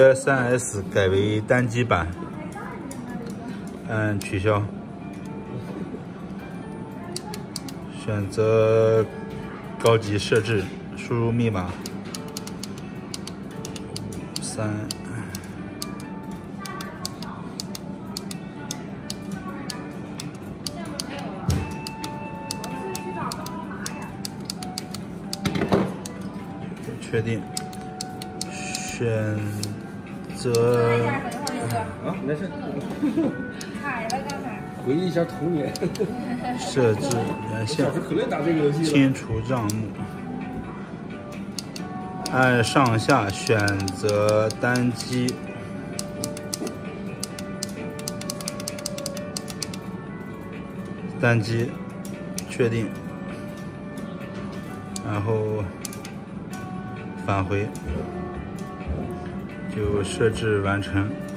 3S 改为单机版，按取消，选择高级设置，输入密码3。确定，选择啊，没事。回忆一下童年。 设置原像，清除账目，按上下选择单机，确定，然后返回，就设置完成。